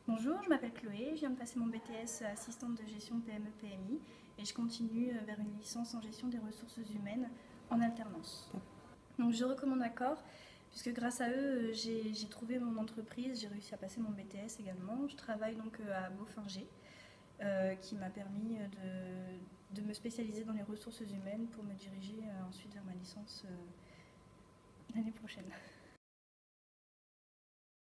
Bonjour, je m'appelle Chloé, je viens de passer mon BTS assistante de gestion PME-PMI et je continue vers une licence en gestion des ressources humaines en alternance. Donc je recommande Accor puisque grâce à eux j'ai trouvé mon entreprise, j'ai réussi à passer mon BTS également. Je travaille donc à Beaufinger qui m'a permis de me spécialiser dans les ressources humaines pour me diriger ensuite vers ma licence l'année prochaine.